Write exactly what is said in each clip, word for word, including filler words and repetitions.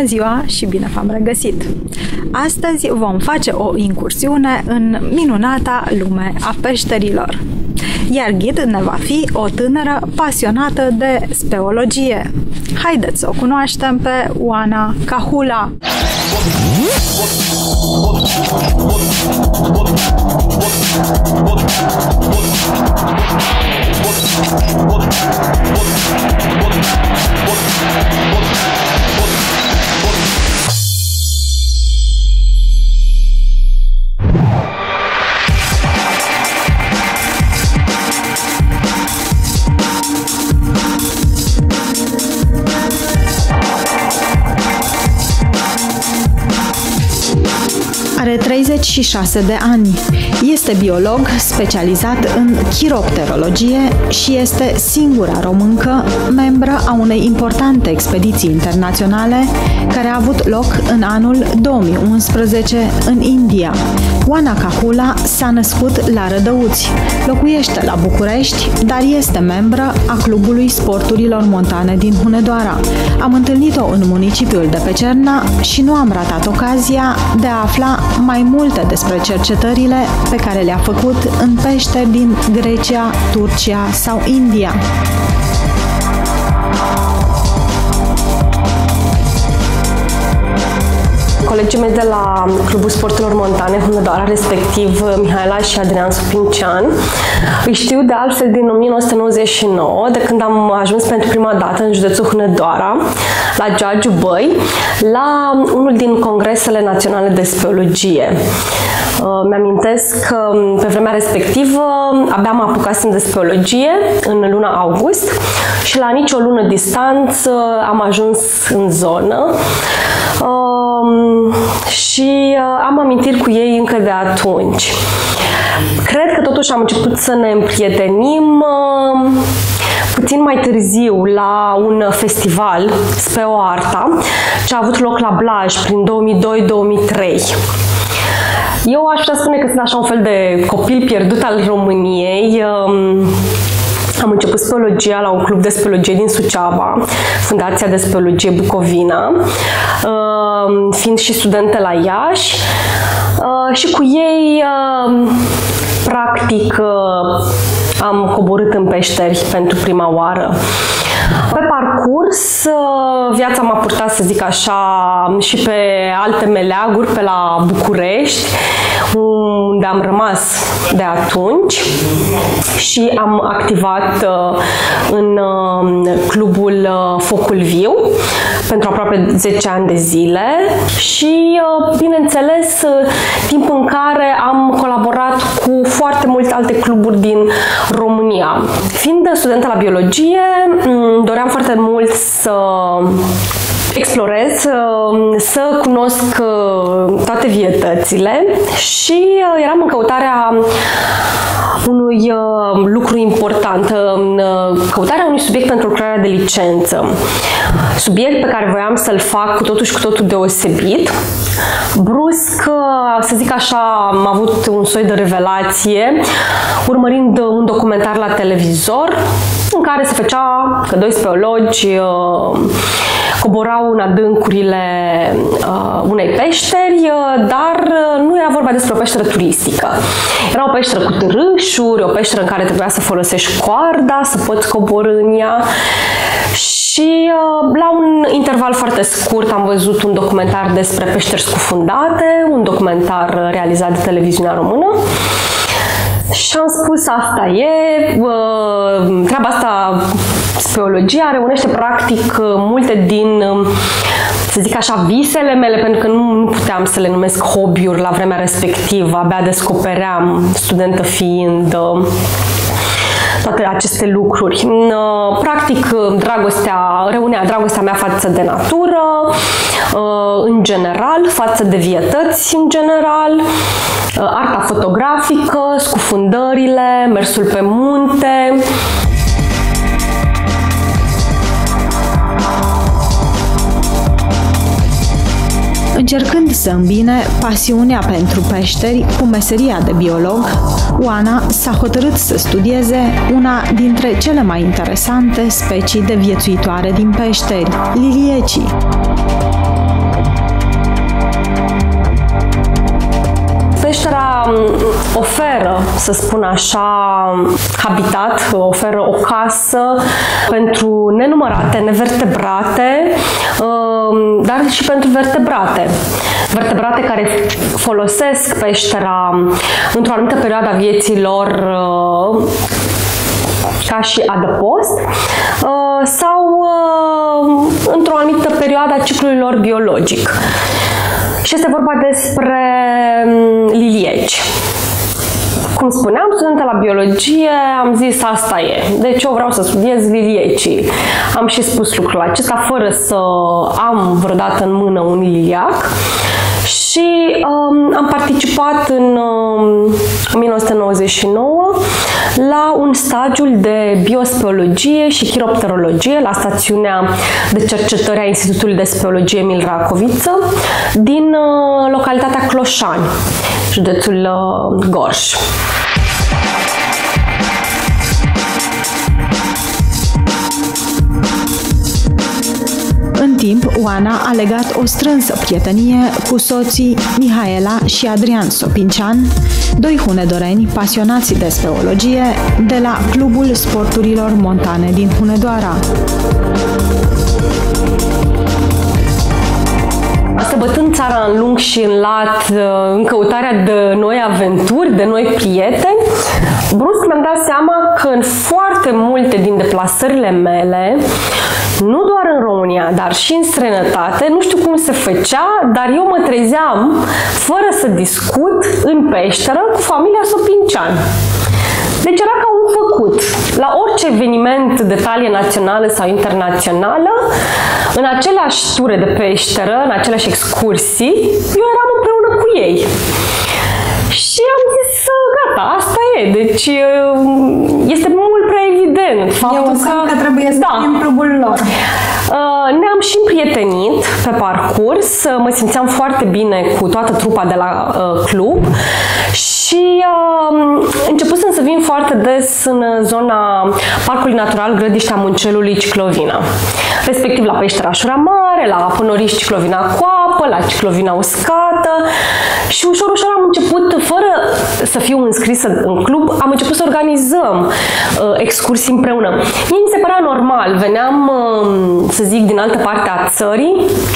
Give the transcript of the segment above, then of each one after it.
Bună ziua și bine v-am regăsit! Astăzi vom face o incursiune în minunata lume a peșterilor. Iar ghid ne va fi o tânără pasionată de speologie. Haideți să o cunoaștem pe Oana Cahula! Are treizeci și șase de ani. Este biolog specializat în chiropterologie și este singura româncă membră a unei importante expediții internaționale care a avut loc în anul două mii unsprezece în India. Oana Cahula s-a născut la Rădăuți, locuiește la București, dar este membră a Clubului Sporturilor Montane din Hunedoara. Am întâlnit-o în municipiul de pe Cerna și nu am ratat ocazia de a afla mai multe despre cercetările pe care le-a făcut în peșteri din Grecia, Turcia sau India. Colegii mei de la Clubul Sporturilor Montane Hunedoara, respectiv Mihaela și Adrian Supincean, îi știu de altfel din o mie nouă sute nouăzeci și nouă, de când am ajuns pentru prima dată în județul Hunedoara, la Giurgiu Băi, la unul din congresele naționale de speologie. Mi-amintesc că pe vremea respectivă abia mă apucasem de speologie în luna august și la nicio lună distanță am ajuns în zonă și am amintiri cu ei încă de atunci. Cred că totuși am început să ne împrietenim puțin mai târziu la un festival Speo Arta, ce a avut loc la Blaj prin două mii doi două mii trei. Eu aș putea spune că sunt așa un fel de copil pierdut al României. Am început speologia la un club de speologie din Suceava, Fundația de Speologie Bucovina, fiind și studentă la Iași. Și cu ei, practic, am coborât în peșteri pentru prima oară. Pe parcurs, viața m-a purtat, să zic așa, și pe alte meleaguri, pe la București, unde am rămas de atunci și am activat în clubul Focul Viu pentru aproape zece ani de zile și, bineînțeles, timp în care am colaborat cu foarte multe alte cluburi din România. Fiind studentă la biologie, doream foarte mult să explorez, să cunosc toate vietățile și eram în căutarea unui lucru important, căutarea unui subiect pentru lucrarea de licență. Subiect pe care voiam să-l fac cu totul și cu totul deosebit. Brusc, să zic așa, am avut un soi de revelație urmărind un documentar la televizor în care se făcea că doi speologi coborau în adâncurile uh, unei peșteri, uh, dar nu era vorba despre o peșteră turistică. Era o peșteră cu târâșuri, o peșteră în care trebuia să folosești coarda, să poți coborî în ea. Și uh, la un interval foarte scurt am văzut un documentar despre peșteri scufundate, un documentar realizat de televiziunea română. Și am spus, asta e, treaba asta, speologia, reunește practic multe din, să zic așa, visele mele, pentru că nu, nu puteam să le numesc hobby-uri la vremea respectivă, abia descopeream, studentă fiind, toate aceste lucruri. Practic, dragostea, reunea dragostea mea față de natură, în general, față de vietăți în general, arta fotografică, scufundările, mersul pe munte. Încercând să îmbine pasiunea pentru peșteri cu meseria de biolog, Oana s-a hotărât să studieze una dintre cele mai interesante specii de viețuitoare din peșteri, liliecii. oferă, să spun așa, habitat, oferă o casă pentru nenumărate nevertebrate, dar și pentru vertebrate. Vertebrate care folosesc peștera într-o anumită perioadă a vieții lor ca și adăpost sau într-o anumită perioadă a ciclului lor biologic. Și este vorba despre lilieci. Cum spuneam, studentă la biologie, am zis asta e. Deci eu vreau să studiez liliecii. Am și spus lucrul acesta fără să am vreodată în mână un liliac. Și um, am participat în um, o mie nouă sute nouăzeci și nouă la un stagiu de biospeologie și chiropterologie la stațiunea de cercetări a Institutului de Speologie Emil Racoviță din uh, localitatea Cloșani, județul uh, Gorj. În timp, Oana a legat o strânsă prietenie cu soții Mihaela și Adrian Sopincean, doi hunedoreni pasionați de speologie de la Clubul Sporturilor Montane din Hunedoara. Bătând țara în lung și în lat, în căutarea de noi aventuri, de noi prieteni, brusc mi-am dat seama că în foarte multe din deplasările mele, nu doar în România, dar și în străinătate, nu știu cum se făcea, dar eu mă trezeam, fără să discut, în peșteră cu familia Sopincean. Deci era ca un făcut. La orice eveniment de talie națională sau internațională, în aceleași ture de peșteră, în aceleași excursii, eu eram împreună cu ei. Și am zis, gata, asta e. Deci este mult prea evident faptul că, că trebuie să da. fim clubul lor. Ne-am și împrietenit pe parcurs, mă simțeam foarte bine cu toată trupa de la uh, club și uh, începusem să vin foarte des în zona Parcului Natural Grădiștea Muncelului Ciclovina, respectiv la Peștera Șura Mare, la Pânoriș Ciclovina cu apă, la Ciclovina uscată și ușor, ușor am început, fără să fiu înscrisă în club, am început să organizăm uh, excursii împreună. Mie mi se părea normal, veneam uh, să zic, din altă parte a țării,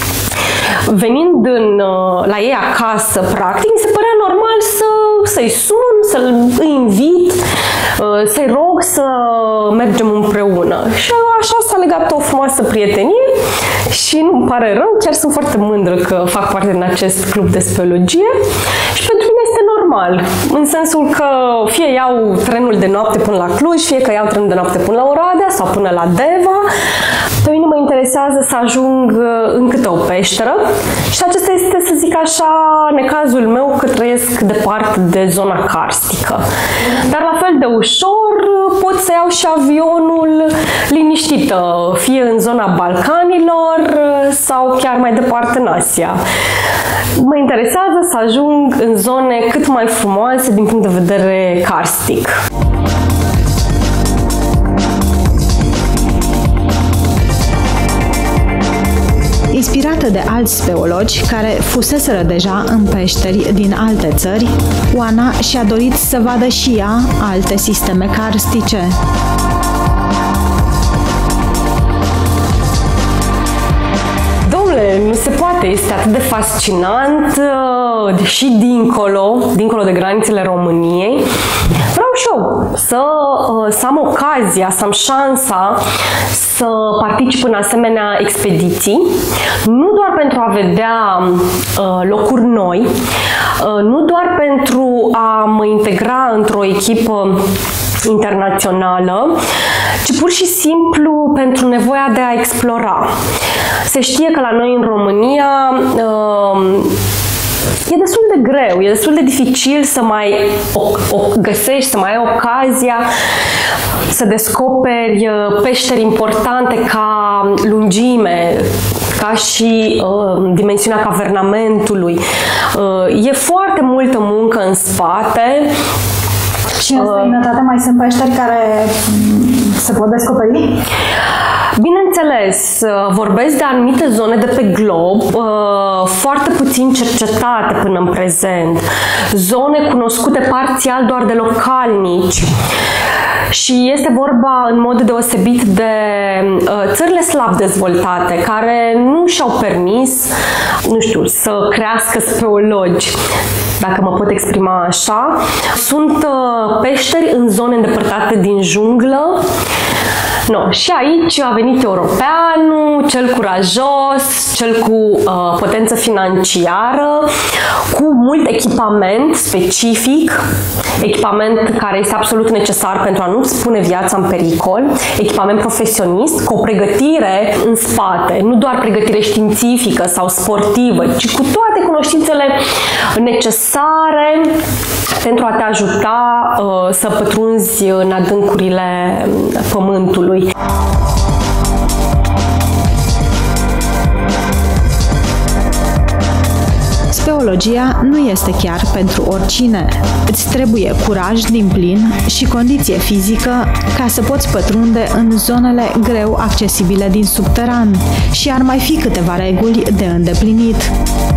venind în, la ei acasă, practic, mi se părea normal să, să-i sun, să-l invit, să-i rog să mergem împreună. Și așa s-a legat o frumoasă prietenie și nu-mi pare rău, chiar sunt foarte mândră că fac parte din acest club de speologie și pentru mine este normal, în sensul că fie iau trenul de noapte până la Cluj, fie că iau trenul de noapte până la Oradea sau până la Deva. Pe mine mă interesează să ajung în câte o peșteră și acesta este, să zic așa, necazul meu că trăiesc departe de zona karstică. Dar la fel de ușor pot să iau și avionul liniștită, fie în zona Balcanilor sau chiar mai departe în Asia. Mă interesează să ajung în zone cât mai frumoase din punct de vedere karstic. Inspirată de alți speologi care fuseseră deja în peșteri din alte țări, Oana și-a dorit să vadă și ea alte sisteme karstice. Dom'le, nu se poate, este atât de fascinant și dincolo, dincolo de granițele României. Vreau și eu să, să am ocazia, să am șansa să particip în asemenea expediții, nu doar pentru a vedea locuri noi, nu doar pentru a mă integra într-o echipă internațională, ci pur și simplu pentru nevoia de a explora. Se știe că la noi în România e destul de greu, e destul de dificil să mai o, o găsești, să mai ai ocazia să descoperi peșteri importante ca lungime, ca și uh, dimensiunea cavernamentului. Uh, e foarte multă muncă în spate. Și în străinătate mai sunt peșteri care se pot descoperi? Bineînțeles, vorbesc de anumite zone de pe glob, foarte puțin cercetate până în prezent, zone cunoscute parțial doar de localnici. Și este vorba în mod deosebit de țările slab dezvoltate, care nu și-au permis, nu știu, să crească speologi, dacă mă pot exprima așa. Sunt peșteri în zone îndepărtate din junglă. No, și aici a venit europeanul, cel curajos, cel cu uh, potență financiară, cu mult echipament specific, echipament care este absolut necesar pentru a nu-ți pune viața în pericol, echipament profesionist, cu o pregătire în spate, nu doar pregătire științifică sau sportivă, ci cu toate cunoștințele necesare pentru a te ajuta uh, să pătrunzi în adâncurile pământului. Speologia nu este chiar pentru oricine. Îți trebuie curaj din plin și condiție fizică ca să poți pătrunde în zonele greu accesibile din subteran și ar mai fi câteva reguli de îndeplinit.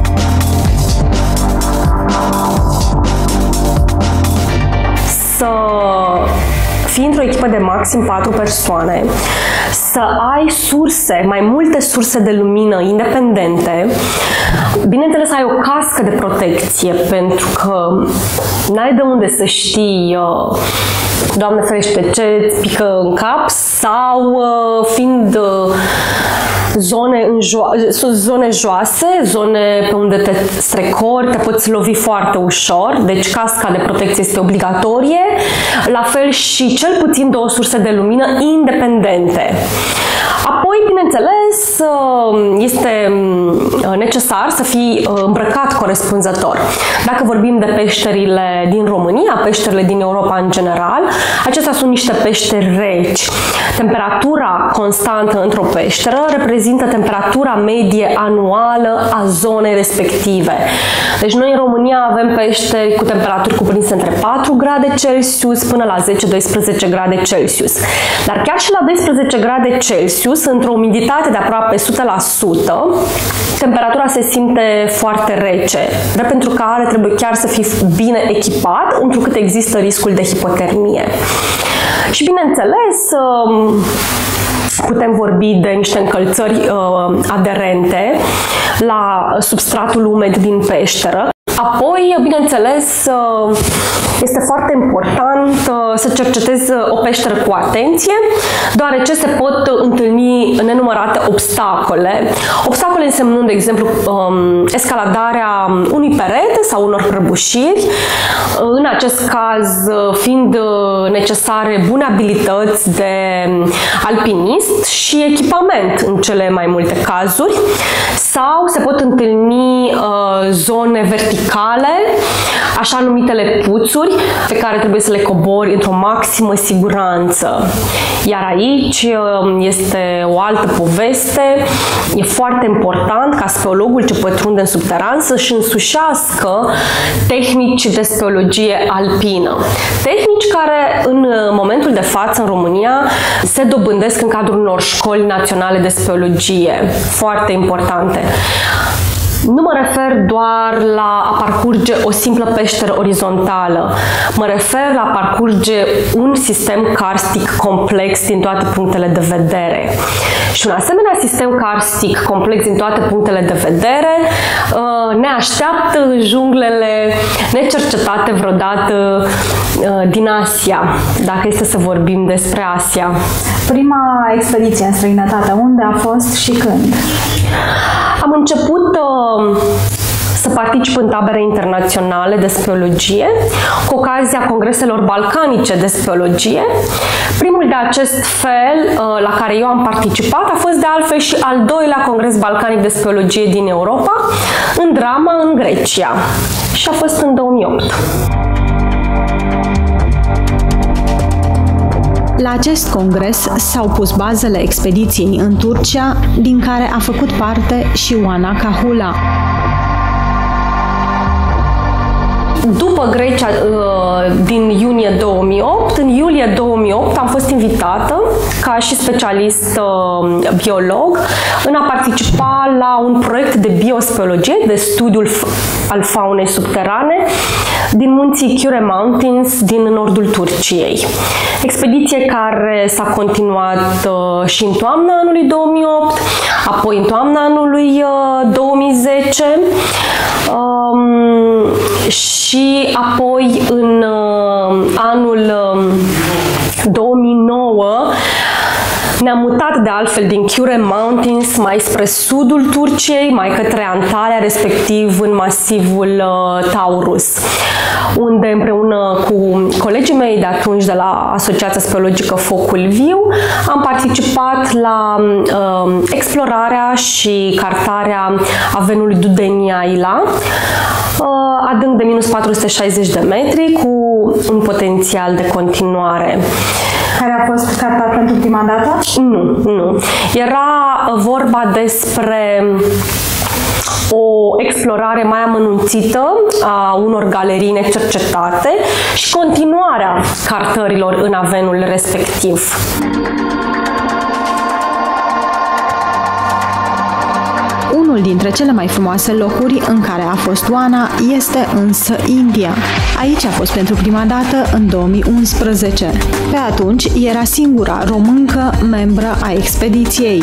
Să fii într-o echipă de maxim patru persoane, să ai surse, mai multe surse de lumină independente, bineînțeles ai o cască de protecție, pentru că n-ai de unde să știi, Doamne ferește, ce îți pică în cap, sau fiind zone, în jo- zone joase, zone pe unde te strecori, te poți lovi foarte ușor, deci casca de protecție este obligatorie, la fel și cel puțin două surse de lumină independente. Apoi, bineînțeles, este necesar să fii îmbrăcat corespunzător. Dacă vorbim de peșterile din România, peșterile din Europa în general, acestea sunt niște peșteri reci. Temperatura constantă într-o peșteră reprezintă temperatura medie anuală a zonei respective. Deci noi în România avem peșteri cu temperaturi cuprinse între patru grade Celsius până la zece doisprezece grade Celsius. Dar chiar și la doisprezece grade Celsius, într-o umiditate de aproape o sută la sută, temperatura se simte foarte rece, de pentru care trebuie chiar să fii bine echipat, întrucât există riscul de hipotermie. Și bineînțeles, putem vorbi de niște încălțări aderente la substratul umed din peșteră. Apoi, bineînțeles, este foarte important să cercetezi o peșteră cu atenție, deoarece se pot întâlni nenumărate obstacole. Obstacole însemnând, de exemplu, escaladarea unui perete sau unor prăbușiri, în acest caz fiind necesare bune abilități de alpinist și echipament în cele mai multe cazuri, sau se pot întâlni zone verticale, așa numitele puțuri, pe care trebuie să le cobori într-o maximă siguranță. Iar aici este o altă poveste. E foarte important ca speologul ce pătrunde în subteran să-și însușească tehnici de speologie alpină. Tehnici care în momentul de față în România se dobândesc în cadrul unor școli naționale de speologie, foarte importante. Nu mă refer doar la a parcurge o simplă peșteră orizontală, mă refer la a parcurge un sistem karstic complex din toate punctele de vedere. Și un asemenea sistem karstic complex din toate punctele de vedere ne așteaptă junglele necercetate vreodată din Asia, dacă este să vorbim despre Asia. Prima expediție în străinătate, unde a fost și când? Am început uh, să particip în tabere internaționale de speologie, cu ocazia congreselor balcanice de speologie. Primul de acest fel uh, la care eu am participat a fost de altfel și al doilea congres balcanic de speologie din Europa, în Drama, în Grecia. Și a fost în două mii opt. La acest congres s-au pus bazele expediției în Turcia, din care a făcut parte și Oana Kahula. după Grecia din iunie două mii opt, în iulie două mii opt am fost invitată ca și specialist biolog în a participa la un proiect de biospeologie, de studiul al faunei subterane din munții Kure Mountains din nordul Turciei. Expediție care s-a continuat și în toamna anului două mii opt, apoi în toamna anului două mii zece um, și apoi în uh, anul două mii nouă ne-am mutat de altfel din Kure Mountains mai spre sudul Turciei, mai către Antalya, respectiv în masivul uh, Taurus, unde împreună cu colegii mei de atunci de la Asociația Speologică Focul Viu am participat la uh, explorarea și cartarea avenului Dudenia-Ila, uh, adânc de minus patru sute șaizeci de metri, cu un potențial de continuare. Care a fost cartat pentru prima dată? Nu, nu. Era vorba despre o explorare mai amănunțită a unor galerii necercetate și continuarea cartărilor în avenul respectiv. Unul dintre cele mai frumoase locuri în care a fost Oana este însă India. Aici a fost pentru prima dată în două mii unsprezece. Pe atunci era singura româncă membră a expediției.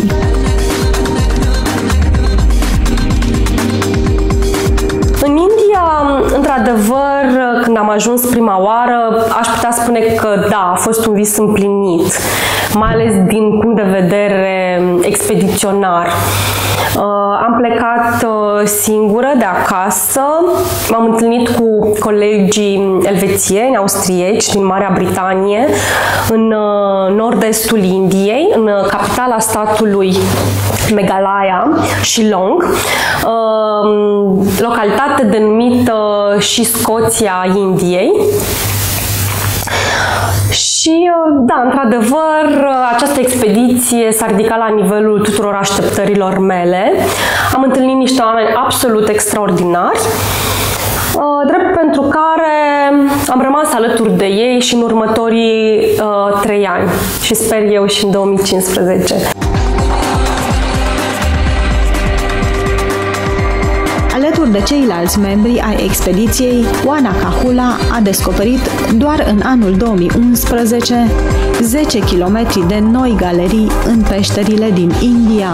În India, într-adevăr, când am ajuns prima oară, aș putea spune că da, a fost un vis împlinit, mai ales din punct de vedere expediționar. Am plecat singură de acasă, m-am întâlnit cu colegii elvețieni, austrieci din Marea Britanie, în nord-estul Indiei, în capitala statului Meghalaya, Shillong, localitate denumită și Scoția Indiei. Și, da, într-adevăr, această expediție s-a ridicat la nivelul tuturor așteptărilor mele. Am întâlnit niște oameni absolut extraordinari, drept pentru care am rămas alături de ei și în următorii uh, trei ani și sper eu și în două mii cincisprezece. Alături de ceilalți membri ai expediției, Oana Kahula a descoperit doar în anul două mii unsprezece zece kilometri de noi galerii în peșterile din India.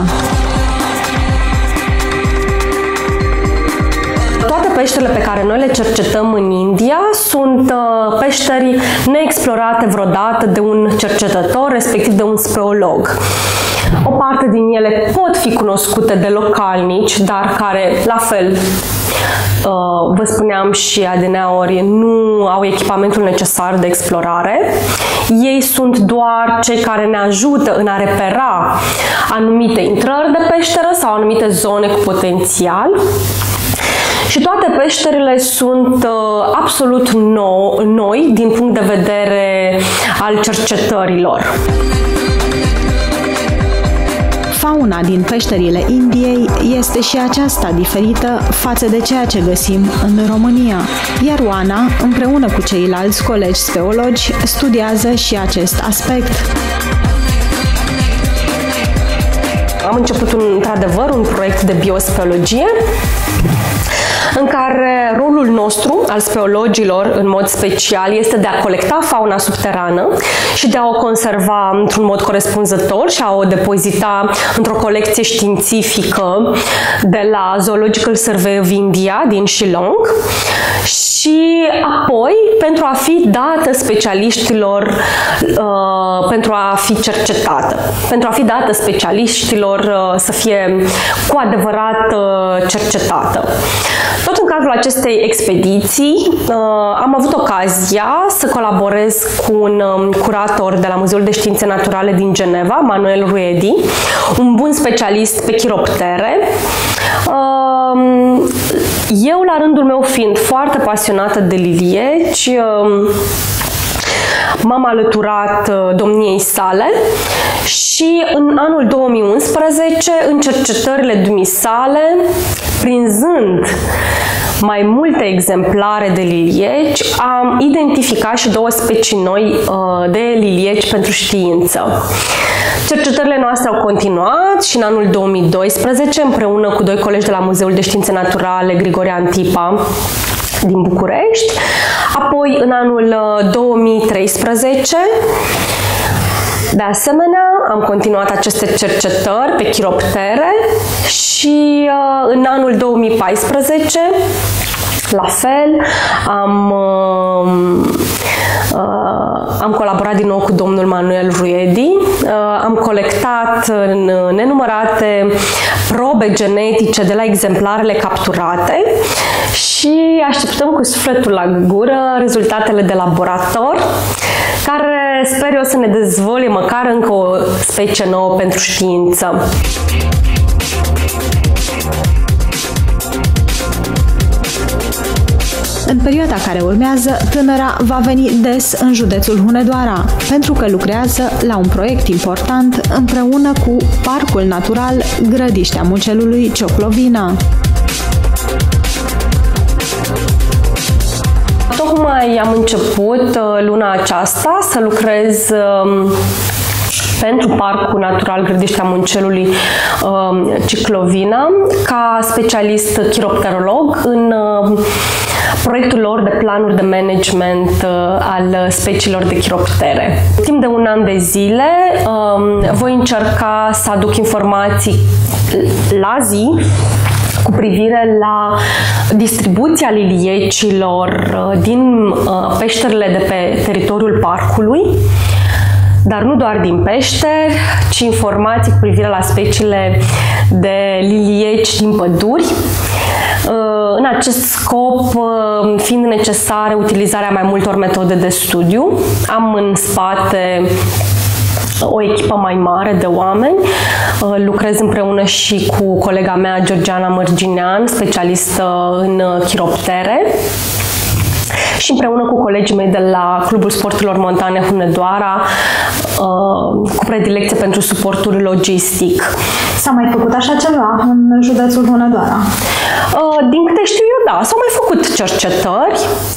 Toate peșterile pe care noi le cercetăm în India sunt peșteri neexplorate vreodată de un cercetător, respectiv de un speolog. O parte din ele pot fi cunoscute de localnici, dar care, la fel, vă spuneam și adineauri, nu au echipamentul necesar de explorare. Ei sunt doar cei care ne ajută în a repera anumite intrări de peșteră sau anumite zone cu potențial. Și toate peșterile sunt uh, absolut nou, noi din punct de vedere al cercetărilor. Fauna din peșterile Indiei este și aceasta diferită față de ceea ce găsim în România, iar Oana, împreună cu ceilalți colegi speologi, studiază și acest aspect. Am început, într-adevăr, un proiect de biospeologie în care rolul nostru, al speologilor în mod special, este de a colecta fauna subterană și de a o conserva într-un mod corespunzător și a o depozita într-o colecție științifică de la Zoological Survey of India din Shillong și apoi pentru a fi dată specialiștilor, uh, pentru a fi cercetată, pentru a fi dată specialiștilor uh, să fie cu adevărat uh, cercetată. Tot în cadrul acestei expediții am avut ocazia să colaborez cu un curator de la Muzeul de Științe Naturale din Geneva, Manuel Ruedi, un bun specialist pe chiroptere. Eu, la rândul meu, fiind foarte pasionată de lilieci, m-am alăturat domniei sale și în anul două mii unsprezece, în cercetările dumisale, prinzând mai multe exemplare de lilieci, am identificat și două specii noi de lilieci pentru știință. Cercetările noastre au continuat și în anul două mii doisprezece, împreună cu doi colegi de la Muzeul de Științe Naturale Grigore Antipa din București. Apoi, în anul două mii treisprezece, de asemenea, am continuat aceste cercetări pe chiroptere și în anul două mii paisprezece, la fel, am, uh, am colaborat din nou cu domnul Manuel Ruedi, uh, am colectat nenumărate probe genetice de la exemplarele capturate și așteptăm cu sufletul la gură rezultatele de laborator, care sper eu să ne dezvolie măcar încă o specie nouă pentru știință. În perioada care urmează, tânăra va veni des în județul Hunedoara, pentru că lucrează la un proiect important împreună cu Parcul Natural Grădiștea Mucelului Cioclovina. Tocmai am început luna aceasta să lucrez pentru Parcul Natural Grădiștea Muncelului Ciclovina ca specialist chiropterolog în proiectul lor de planuri de management al speciilor de chiroptere. Timp de un an de zile voi încerca să aduc informații la zi cu privire la distribuția liliecilor din peșterile de pe teritoriul parcului, dar nu doar din peșteri, ci informații cu privire la speciile de lilieci din păduri. În acest scop, fiind necesară utilizarea mai multor metode de studiu, am în spate o echipă mai mare de oameni. Lucrez împreună și cu colega mea, Georgiana Mărginean, specialistă în chiroptere, și împreună cu colegii mei de la Clubul Sporturilor Montane Hunedoara, cu predilecție pentru suportul logistic. S-a mai făcut așa ceva în județul Hunedoara? Din câte știu eu, da, s-au mai făcut cercetări.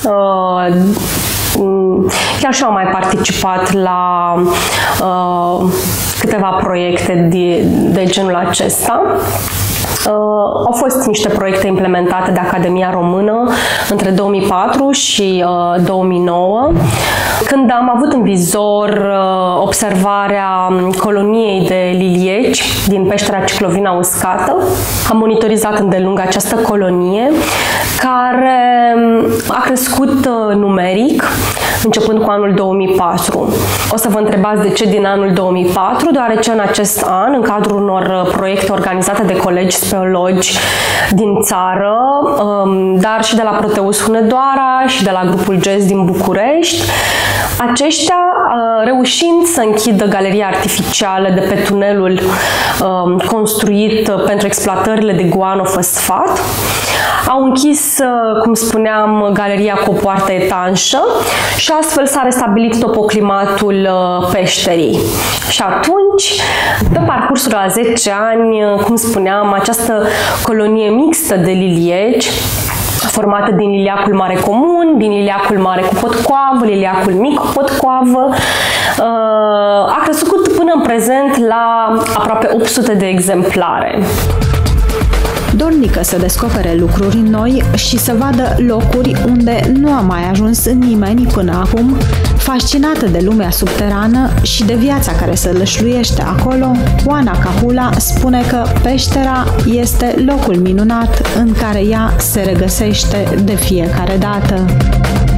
Chiar și eu am mai participat la uh, câteva proiecte de, de genul acesta. Uh, au fost niște proiecte implementate de Academia Română între două mii patru și uh, două mii nouă, când am avut în vizor uh, observarea coloniei de lilieci din peștera Ciclovina uscată. Am monitorizat îndelung această colonie, care a crescut uh, numeric începând cu anul două mii patru. O să vă întrebați de ce din anul două mii patru, deoarece în acest an, în cadrul unor proiecte organizate de colegi speologi din țară, dar și de la Proteus Hunedoara și de la grupul G E S din București, aceștia, reușind să închidă galeria artificială de pe tunelul construit pentru exploatările de guanofosfat, au închis, cum spuneam, galeria cu o poartă etanșă și astfel s-a restabilit topoclimatul peșterii. Și atunci, pe parcursul a zece ani, cum spuneam, această colonie mixtă de lilieci, formată din liliacul mare comun, din liliacul mare cu potcoavă, liliacul mic cu potcoavă, a crescut până în prezent la aproape opt sute de exemplare. Dornică să descopere lucruri noi și să vadă locuri unde nu a mai ajuns nimeni până acum, fascinată de lumea subterană și de viața care se lășluiește acolo, Oana Cahula spune că peștera este locul minunat în care ea se regăsește de fiecare dată.